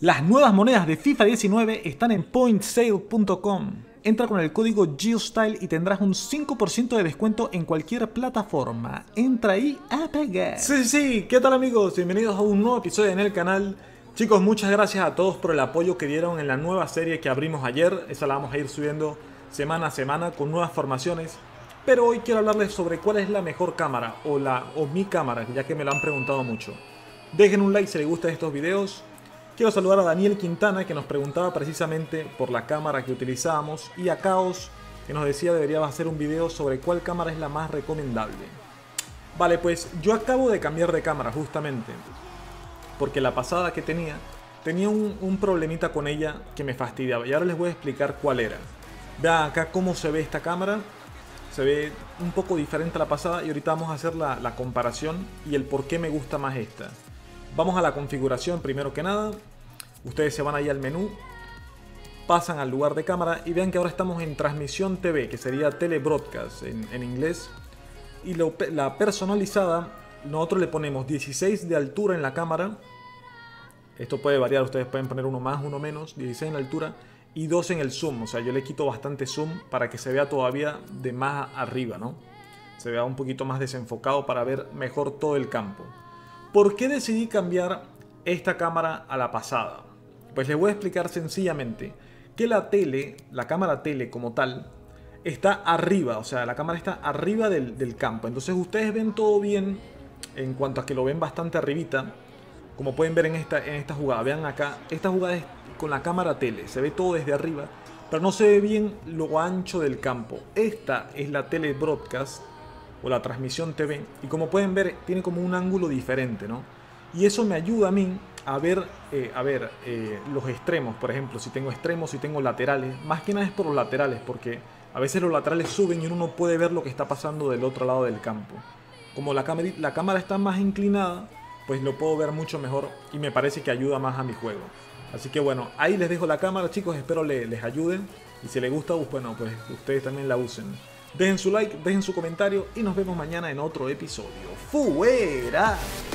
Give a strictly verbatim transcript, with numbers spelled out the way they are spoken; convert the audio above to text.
Las nuevas monedas de FIFA diecinueve están en point sale punto com. Entra con el código GeoStyle y tendrás un cinco por ciento de descuento en cualquier plataforma. Entra ahí a pagar. Sí, sí, ¿qué tal amigos? Bienvenidos a un nuevo episodio en el canal. Chicos, muchas gracias a todos por el apoyo que dieron en la nueva serie que abrimos ayer. Esa la vamos a ir subiendo semana a semana con nuevas formaciones. Pero hoy quiero hablarles sobre cuál es la mejor cámara o, la, o mi cámara, ya que me lo han preguntado mucho. Dejen un like si les gustan estos videos. Quiero saludar a Daniel Quintana, que nos preguntaba precisamente por la cámara que utilizábamos, y a Caos, que nos decía deberíamos hacer un video sobre cuál cámara es la más recomendable. Vale, pues yo acabo de cambiar de cámara justamente, porque la pasada que tenía, tenía un, un problemita con ella que me fastidiaba, y ahora les voy a explicar cuál era. Vean acá cómo se ve esta cámara, se ve un poco diferente a la pasada, y ahorita vamos a hacer la, la comparación y el por qué me gusta más esta. Vamos a la configuración primero que nada. Ustedes se van ahí al menú, pasan al lugar de cámara y vean que ahora estamos en transmisión T V, que sería telebroadcast en, en inglés. Y lo, la personalizada, nosotros le ponemos dieciséis de altura en la cámara. Esto puede variar, ustedes pueden poner uno más, uno menos, dieciséis en la altura y dos en el zoom. O sea, yo le quito bastante zoom para que se vea todavía de más arriba, ¿no? Se vea un poquito más desenfocado para ver mejor todo el campo. ¿Por qué decidí cambiar esta cámara a la pasada? Pues les voy a explicar sencillamente que la tele, la cámara tele como tal, está arriba, o sea, la cámara está arriba del, del campo. Entonces ustedes ven todo bien en cuanto a que lo ven bastante arribita, como pueden ver en esta, en esta jugada. Vean acá, esta jugada es con la cámara tele, se ve todo desde arriba, pero no se ve bien lo ancho del campo. Esta es la tele broadcast o la transmisión T V, y como pueden ver tiene como un ángulo diferente, ¿no? Y eso me ayuda a mí a ver, eh, a ver eh, los extremos, por ejemplo, si tengo extremos, si tengo laterales. Más que nada es por los laterales, porque a veces los laterales suben y uno no puede ver lo que está pasando del otro lado del campo. Como la cámara, la cámara está más inclinada, pues lo puedo ver mucho mejor y me parece que ayuda más a mi juego. Así que bueno, ahí les dejo la cámara, chicos, espero les, les ayuden, y si les gusta, pues bueno, pues ustedes también la usen. Dejen su like, dejen su comentario y nos vemos mañana en otro episodio. ¡Fuera!